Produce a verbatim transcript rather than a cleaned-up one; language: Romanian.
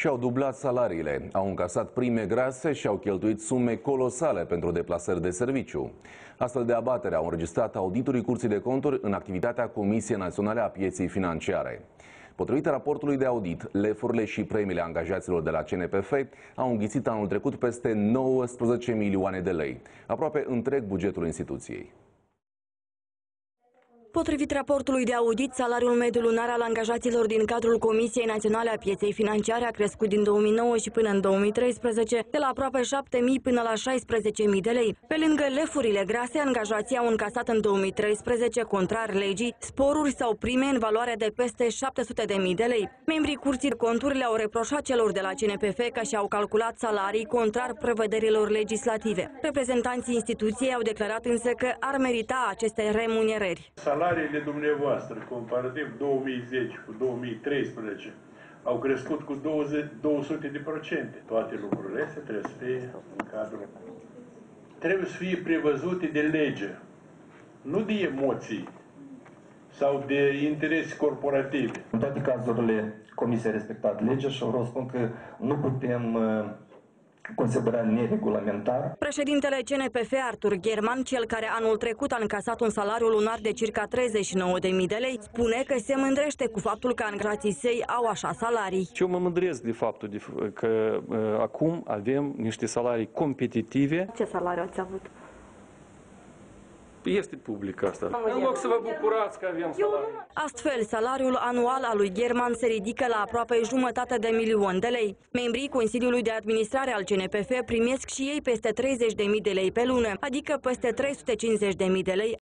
Și-au dublat salariile, au încasat prime grase și au cheltuit sume colosale pentru deplasări de serviciu. Astfel de abatere au înregistrat auditorii Curții de Conturi în activitatea Comisiei Naționale a Pieței Financiare. Potrivit raportului de audit, lefurile și premiile angajaților de la C N P F au înghițit anul trecut peste nouăsprezece milioane de lei, aproape întreg bugetul instituției. Potrivit raportului de audit, salariul mediu lunar al angajaților din cadrul Comisiei Naționale a Pieței Financiare a crescut din două mii nouă și până în două mii treisprezece de la aproape șapte mii până la șaisprezece mii de lei. Pe lângă lefurile grase, angajații au încasat în două mii treisprezece, contrar legii, sporuri sau prime în valoare de peste șapte sute de mii de lei. Membrii Curții de Conturi le-au reproșat celor de la C N P F că și-au calculat salarii contrar prevederilor legislative. Reprezentanții instituției au declarat însă că ar merita aceste remunerări. Salariile dumneavoastră, comparativ două mii zece cu două mii treisprezece, au crescut cu două sute de procente. Toate lucrurile astea trebuie să fie în cadrul. Trebuie să fie prevăzute de lege, nu de emoții sau de interese corporative. În toate cazurile, Comisia a respectat legea și vreau să spun că nu putem considera neregulamentar. Președintele C N P F, Artur German, cel care anul trecut a încasat un salariu lunar de circa treizeci și nouă de mii de lei, spune că se mândrește cu faptul că angajații săi au așa salarii. Eu mă mândresc de faptul de că uh, acum avem niște salarii competitive. Ce salariu ați avut? Este public asta. În loc să vă bucurați că avem salarii. Astfel, salariul anual al lui German se ridică la aproape jumătate de milion de lei. Membrii Consiliului de Administrare al C N P F primesc și ei peste treizeci de mii de lei pe lună, adică peste trei sute cincizeci de mii de lei